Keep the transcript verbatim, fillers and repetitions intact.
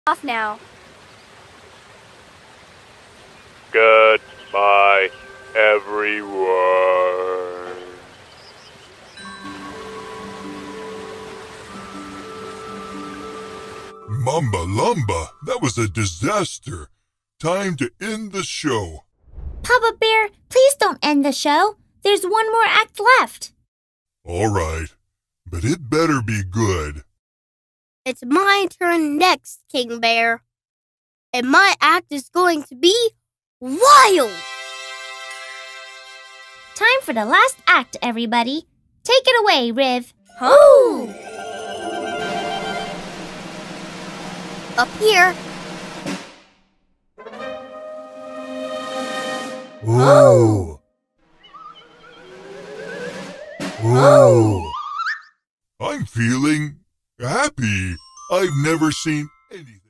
Off now. Goodbye, everyone. Mamba Lumba, that was a disaster. Time to end the show. Papa Bear, please don't end the show. There's one more act left. All right, but it better be good. It's my turn next, King Bear. And my act is going to be wild! Time for the last act, everybody. Take it away, Riv. Oh! Up here. Whoa! Whoa! I'm feeling happy. I've never seen anything.